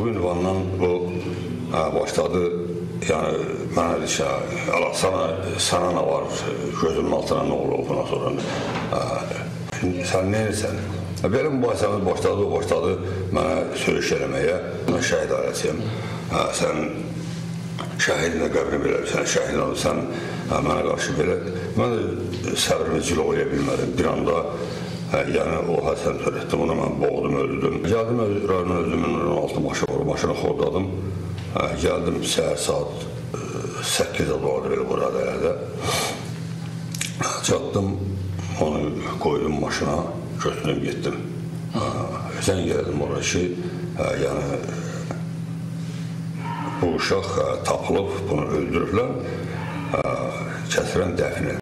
bu ünvandan bu başladı. Yəni mənə dedi ki, sana nə var, gözümün altına nə olur, ondan sonra sən nə edirsən? Belə mübahisəmiz başladı mənə söyüş eləməyə. Mən şəhid ailəsiyəm, sən şəhidinə qəbrini belə, sən şəhidin adı, sən mənə qarşı belə. Mən də səbrimi ciloya bilmədim. Bir anda yəni o hədisəni törətdim, ona mən boğdum, öldürdüm. Gəldim rayonun özümün 16 maşı var, maşını xordadım. Gəldim səhər saat 8-də doğru belə burada yerdə. Çatdım, onu qoydum maşına, götürdüm, getdim. Zəng gəldim oraya ki, yəni bu uşaq tapılıb, bunu öldürüblər, kəsrən dəfn edilib.